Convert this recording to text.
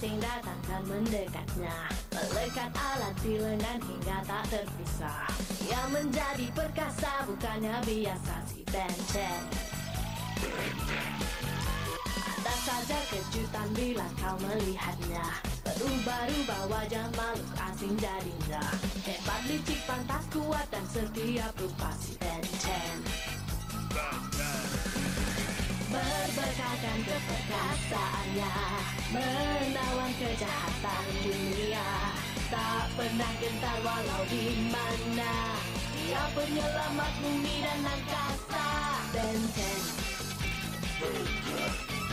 asing datang dan mendekatnya, melekat alat di lengan hingga tak terpisah. Yang menjadi perkasa bukannya biasa si Ben 10. Ada saja kejutan bila kau melihatnya, berubah-ubah wajah makhluk asing jadinya. Hebat, licik, pantas, kuat dan setiap rupa si Ben 10. Berbekalkan keperkasaannya, menawan kejahatan dunia. Tak pernah gentar walau di mana, dia penyelamat bumi dan angkasa. Ben 10.